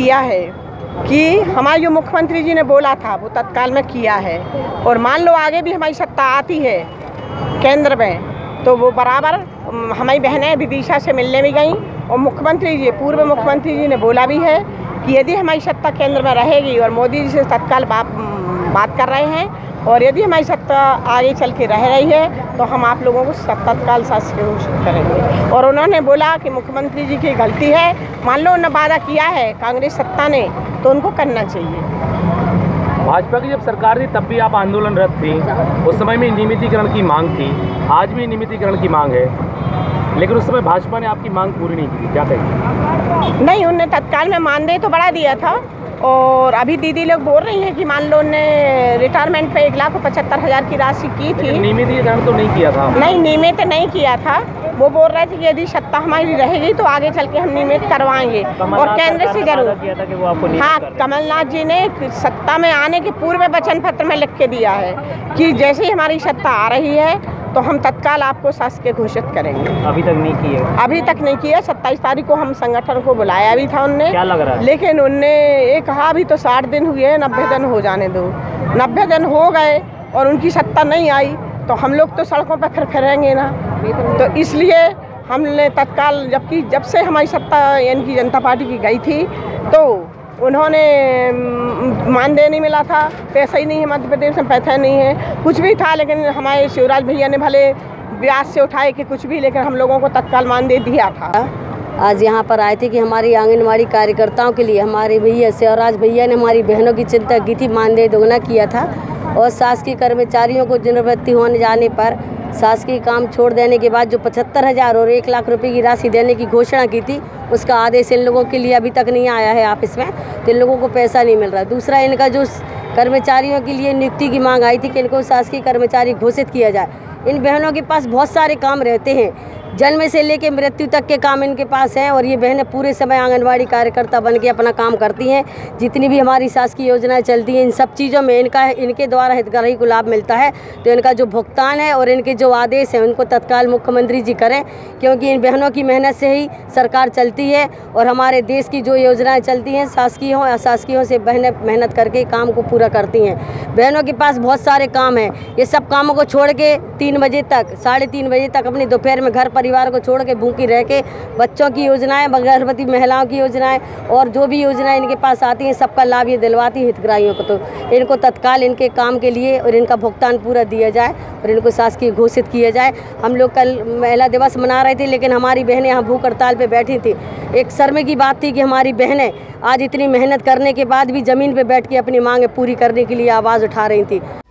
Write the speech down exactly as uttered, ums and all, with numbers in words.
किया है कि हमारे जो मुख्यमंत्री जी ने बोला था वो तत्काल में किया है, और मान लो आगे भी हमारी सत्ता आती है केंद्र में तो वो बराबर हमारी बहनें विदिशा से मिलने भी गई, और मुख्यमंत्री जी पूर्व मुख्यमंत्री जी ने बोला भी है कि यदि हमारी सत्ता केंद्र में रहेगी और मोदी जी से तत्काल बात बात कर रहे हैं, और यदि हमारी सत्ता आगे चल के रह रही है तो हम आप लोगों को तत्काल शासकीय घोषित करेंगे। और उन्होंने बोला कि मुख्यमंत्री जी की गलती है, मान लो उन्होंने वादा किया है कांग्रेस सत्ता ने तो उनको करना चाहिए। भाजपा की जब सरकार थी तब भी आप आंदोलनरत थी, उस समय में नियमितीकरण की मांग थी, आज भी नियमितीकरण की मांग है, लेकिन उस समय भाजपा ने आपकी मांग पूरी नहीं की, क्या कहेंगे? नहीं, उनने तत्काल में मानदेय तो बढ़ा दिया था, और अभी दीदी लोग बोल रही हैं कि मान लो उन्होंने रिटायरमेंट पे एक लाख पचहत्तर हज़ार की राशि की थी। नियमितीकरण तो नहीं किया था? नहीं, नियमित नहीं किया था। वो बोल रहे थे कि यदि सत्ता हमारी रहेगी तो आगे चल के हम नियमित करवाएंगे, और केंद्र से जरूर किया था कि वो आपको हाँ, कमलनाथ जी ने सत्ता में आने के पूर्व वचन पत्र में लिख के दिया है कि जैसे ही हमारी सत्ता आ रही है तो हम तत्काल आपको शासकीय घोषित करेंगे। अभी तक नहीं किए? अभी तक नहीं किया। सत्ताईस तारीख को हम संगठन को बुलाया भी था उनने। क्या लग रहा है? लेकिन उनने ये कहा अभी तो साठ दिन हुए हैं, नब्बे दिन हो जाने दो। नब्बे दिन हो गए और उनकी सत्ता नहीं आई तो हम लोग तो सड़कों पर फिर फिरेंगे ना। तो इसलिए हमने तत्काल, जबकि जब से हमारी सत्ता इनकी जनता पार्टी की गई थी तो उन्होंने मानदेय नहीं मिला था, पैसा ही नहीं है, मध्य प्रदेश में पैसा नहीं है, कुछ भी था, लेकिन हमारे शिवराज भैया ने भले ब्याज से उठाए कि कुछ भी, लेकिन हम लोगों को तत्काल मानदेय दिया था। आज यहाँ पर आए थे कि हमारी आंगनवाड़ी कार्यकर्ताओं के लिए हमारे भैया शिवराज भैया ने हमारी बहनों की चिंता की थी, मानदेय दोगुना किया था, और शासकीय कर्मचारियों को निवृत्ति होने जाने पर शासकीय काम छोड़ देने के बाद जो पचहत्तर हज़ार और एक लाख रुपए की राशि देने की घोषणा की थी उसका आदेश इन लोगों के लिए अभी तक नहीं आया है ऑफिस में, तो इन लोगों को पैसा नहीं मिल रहा। दूसरा, इनका जो कर्मचारियों के लिए नियुक्ति की मांग आई थी कि इनको शासकीय कर्मचारी घोषित किया जाए। इन बहनों के पास बहुत सारे काम रहते हैं, जन्म से लेकर मृत्यु तक के काम इनके पास हैं, और ये बहनें पूरे समय आंगनवाड़ी कार्यकर्ता बन के अपना काम करती हैं। जितनी भी हमारी शासकीय योजनाएं चलती हैं इन सब चीज़ों में इनका इनके द्वारा हितग्राही को लाभ मिलता है, तो इनका जो भुगतान है और इनके जो आदेश हैं उनको तत्काल मुख्यमंत्री जी करें, क्योंकि इन बहनों की मेहनत से ही सरकार चलती है, और हमारे देश की जो योजनाएँ चलती हैं शासकीय हों अशासकीय से बहनें मेहनत करके काम को पूरा करती हैं। बहनों के पास बहुत सारे काम हैं, ये सब कामों को छोड़ के तीन बजे तक साढ़े तीन बजे तक अपनी दोपहर में घर परिवार को छोड़ के भूखी रह के बच्चों की योजनाएं, गर्भवती महिलाओं की योजनाएं और जो भी योजनाएं इनके पास आती हैं सबका लाभ ये दिलवाती है हितग्राहियों को। तो इनको तत्काल इनके काम के लिए और इनका भुगतान पूरा दिया जाए और इनको शासकीय घोषित किया जाए। हम लोग कल महिला दिवस मना रहे थे, लेकिन हमारी बहनें यहाँ भूख हड़ताल पर बैठी थी। एक शर्म की बात थी कि हमारी बहनें आज इतनी मेहनत करने के बाद भी ज़मीन पर बैठ के अपनी मांगें पूरी करने के लिए आवाज़ उठा रही थी।